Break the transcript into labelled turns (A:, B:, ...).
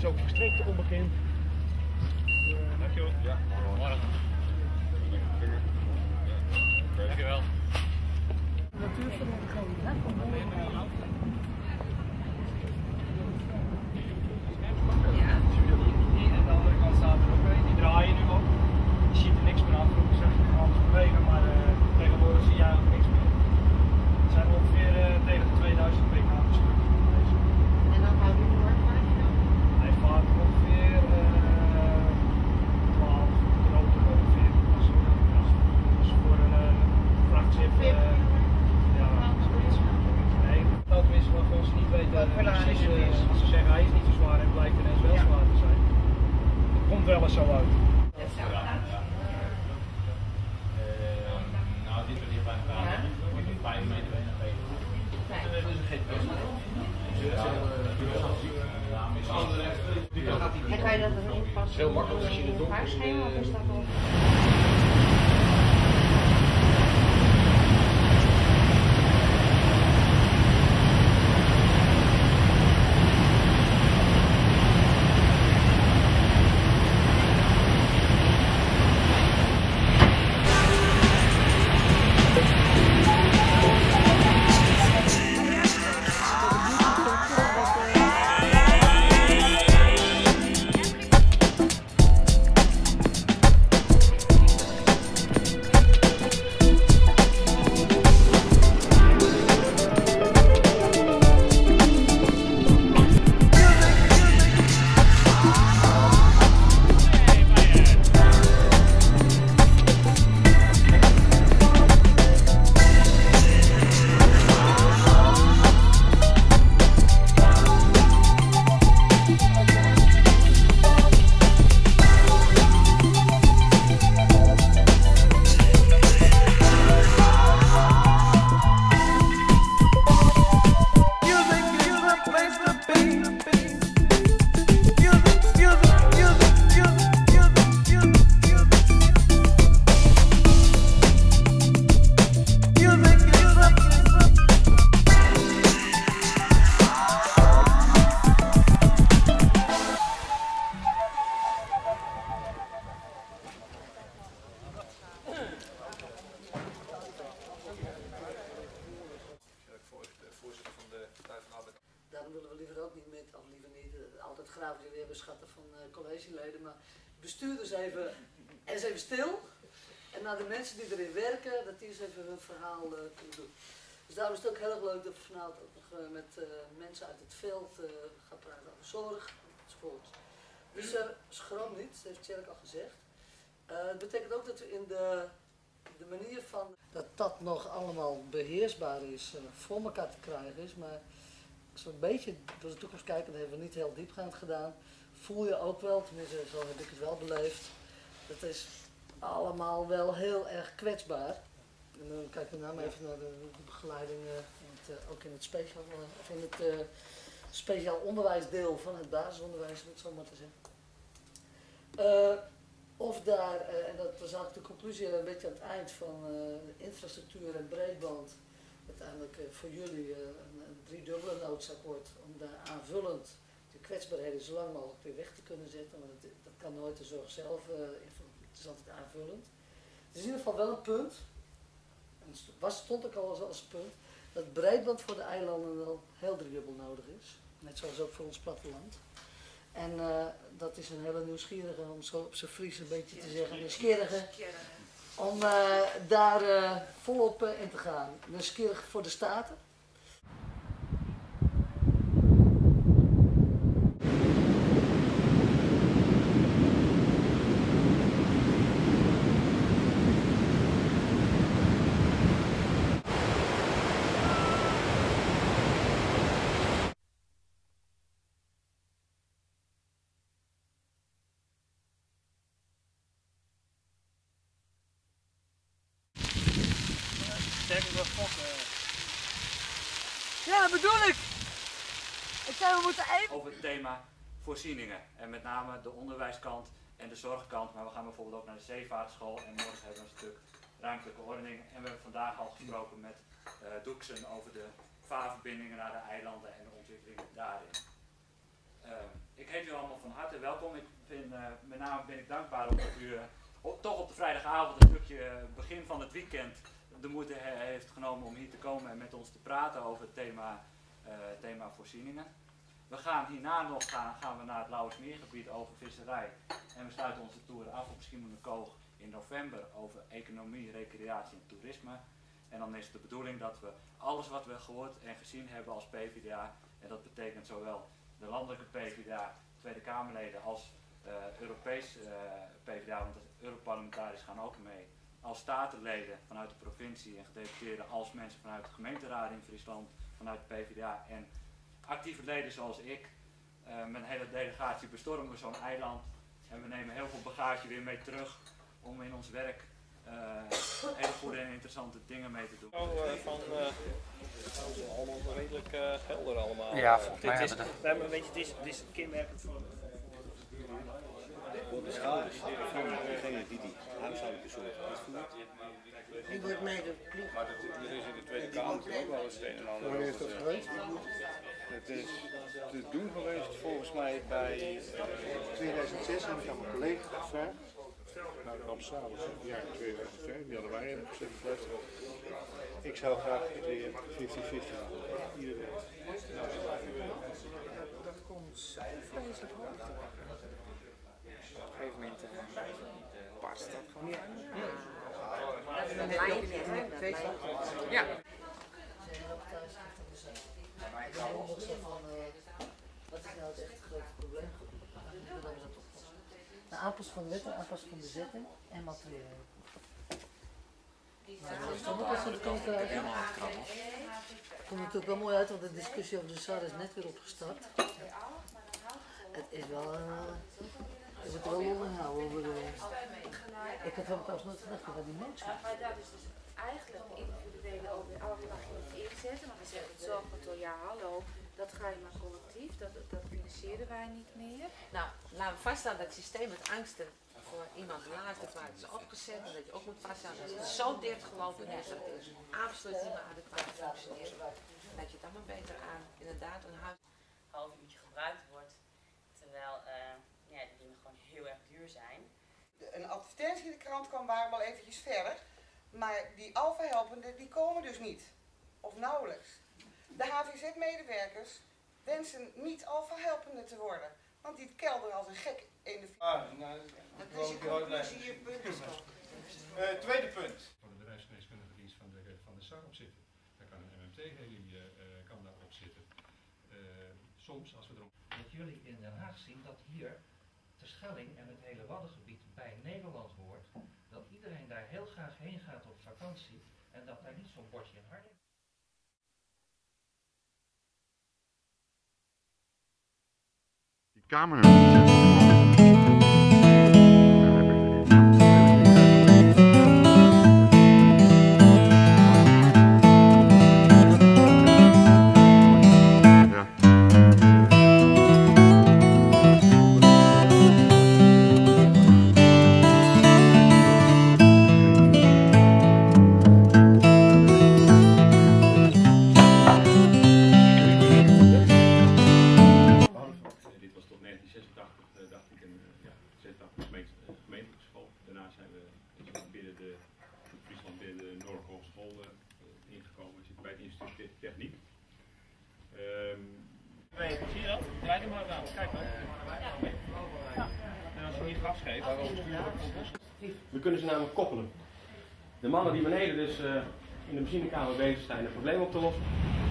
A: ook verstrekt onbekend.
B: Dankjewel. Ja, morgen. Dankjewel.
C: Natuurvereniging, hè? Van Molenhout. Ja.
A: En de andere kant staat er ook een, die draaien nu ook. Je ziet er niks meer aan, vroeger zag je nog alles bewegen, maar tegenwoordig zie je eigenlijk niks meer. Het zijn ongeveer tegen de 2000 pk per stuk.
C: En dan houdt u nooit van je?
A: Hij vaart ongeveer 12 groter ongeveer. Dus voor een vrachtschip. Ja, zoiets. Nee, dat tenminste waarvan ze niet weten precies. Als ze zeggen hij is niet zo zwaar en blijkt ineens wel zwaar te zijn. Het komt wel eens zo uit.
B: Nou, dit wordt hier bij elkaar. Wordt het 5 meter weg naar beneden. Dat is geen best.
C: En kan je dat dan inpassen?
B: Heel makkelijk als je het doet.
C: Vaarschema of is dat al?
D: Daarom willen we liever ook niet met, of liever niet, altijd graag jullie hebben schatten van collegeleden, maar bestuurders even, eens even stil. En naar de mensen die erin werken, dat die eens even hun verhaal kunnen doen. Dus daarom is het ook heel erg leuk dat we vanavond ook nog met mensen uit het veld gaan praten over zorg enzovoort. Dus schroom niet, dat heeft Tjerk al gezegd. Het betekent ook dat we in de manier van dat nog allemaal beheersbaar is, voor elkaar te krijgen is, maar zo'n beetje door de toekomst kijken, dat hebben we niet heel diepgaand gedaan, voel je ook wel, tenminste zo heb ik het wel beleefd, dat is allemaal wel heel erg kwetsbaar. En dan kijk ik nou even naar de begeleiding, ook in het speciaal, of in het speciaal onderwijsdeel van het basisonderwijs, om het zo maar te zeggen. Of daar, en dat was eigenlijk de conclusie een beetje aan het eind van de infrastructuur en breedband, uiteindelijk voor jullie een driedubbele noodzaak wordt om daar aanvullend de kwetsbaarheden zo lang mogelijk weer weg te kunnen zetten, want dat kan nooit de zorg zelf, het is altijd aanvullend. Het is in ieder geval wel een punt, en het stond ook al als punt, dat breedband voor de eilanden wel heel driedubbel nodig is, net zoals ook voor ons platteland. En dat is een hele nieuwsgierige, om zo op zijn Fries een beetje te zeggen, nieuwsgierige, om daar volop in te gaan. Nieuwsgierig voor de Staten. Ja, dat bedoel ik! Ik zei, we moeten even...
E: Over het thema voorzieningen. En met name de onderwijskant en de zorgkant. Maar we gaan bijvoorbeeld ook naar de zeevaartschool. En morgen hebben we een stuk ruimtelijke ordening. En we hebben vandaag al gesproken met Doeksen over de vaarverbindingen naar de eilanden en de ontwikkelingen daarin. Ik heet u allemaal van harte welkom. Met name ben ik dankbaar omdat u toch op de vrijdagavond een stukje begin van het weekend de moeite heeft genomen om hier te komen en met ons te praten over het thema voorzieningen. We gaan hierna nog gaan we naar het Lauwersmeergebied over visserij. En we sluiten onze tour af op Schiermonnikoog in november over economie, recreatie en toerisme. En dan is het de bedoeling dat we alles wat we gehoord en gezien hebben als PvdA, en dat betekent zowel de landelijke PvdA, Tweede Kamerleden als Europees PvdA, want de Europarlementariërs gaan ook mee, als statenleden vanuit de provincie en gedeputeerden, als mensen vanuit de gemeenteraad in Friesland, vanuit de PvdA en actieve leden zoals ik. Met een hele delegatie bestormen we zo'n eiland en we nemen heel veel bagage weer mee terug om in ons werk hele goede en interessante dingen mee te doen.
A: Allemaal redelijk helder allemaal.
E: Ja, volgens mij
A: het is kenmerkend voor
F: de schouders van degene die huishoudelijke zorg uitvoert.
C: Die wordt mij de plicht.
F: Maar er is in de Tweede Kamer ook wel eens het een en ander.
G: Wanneer is dat geweest?
F: Het is te doen geweest volgens mij bij
G: 2006 heb ik aan mijn collega gevraagd. Nou, dan s'avonds in het jaar 2005, in januari heb ik gezegd, luister, ik zou graag weer 50-50 houden. Iedereen.
H: Dat komt zo vreselijk hoog. Op een gegeven moment barst dat gewoon niet aan.
C: Dat is een lijntje, hè?
H: Ja.
D: Wat is nou het echt grote probleem? De aanpassing van de wet, de aanpassing van bezetting en materieel. Het komt natuurlijk wel mooi uit, want de discussie over de SAR is net weer opgestart. Het is wel, we moeten wel lol inhouden over ik had wel trouwens nooit gedacht over die mensen.
I: Maar dat is dus eigenlijk individuele overdracht inzetten, want we zeggen het zorgkantoor, ja hallo, dat ga je maar collectief, dat financieren wij niet meer.
C: Nou, laten we vaststellen dat het systeem met angsten voor iemand naast het waar het is opgezet en dat je ook moet vaststellen dat het zo dicht gelopen is dat het absoluut niet meer adequaat functioneert. En dat je het allemaal beter aan inderdaad een huis
J: half uurtje gebruikt wordt, terwijl de dingen gewoon heel erg duur zijn.
K: Een advertentie in de krant kwam waar wel eventjes verder, maar die alfa-helpenden die komen dus niet, of nauwelijks. De HVZ-medewerkers wensen niet alfa-helpende te worden, want die kelderen als een gek in de...
C: Dat is je conclusie, je punt is toch.
F: tweede punt.
G: Van de bedrijfsgeneeskundige dienst van de SAR op zitten. Daar kan een MMT-heli kan daarop zitten. Soms als we erop...
L: Dat jullie in Den Haag zien dat hier Terschelling en het hele Waddengebied bij Nederland hoort, dat iedereen daar heel graag heen gaat op vakantie en dat daar niet zo'n bordje in Harlingen.
G: Die kamer.
F: Techniek.
B: Zie je dat? Draai hem maar aan. Kijk maar. En als je niet gas geeft,
M: we kunnen ze namelijk koppelen. De mannen die beneden dus in de machinekamer bezig zijn een probleem op te lossen,